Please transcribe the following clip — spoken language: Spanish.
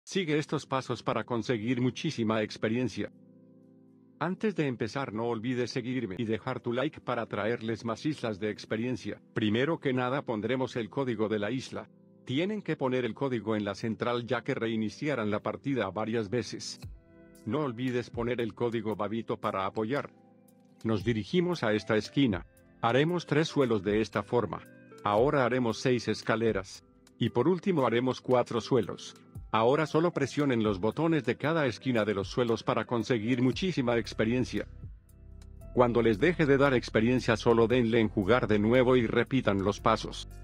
Sigue estos pasos para conseguir muchísima experiencia. Antes de empezar, no olvides seguirme y dejar tu like para traerles más islas de experiencia. Primero que nada pondremos el código de la isla. Tienen que poner el código en la central ya que reiniciarán la partida varias veces. No olvides poner el código Babito para apoyar. Nos dirigimos a esta esquina. Haremos 3 suelos de esta forma. Ahora haremos 6 escaleras. Y por último haremos 4 suelos. Ahora solo presionen los botones de cada esquina de los suelos para conseguir muchísima experiencia. Cuando les deje de dar experiencia solo denle en jugar de nuevo y repitan los pasos.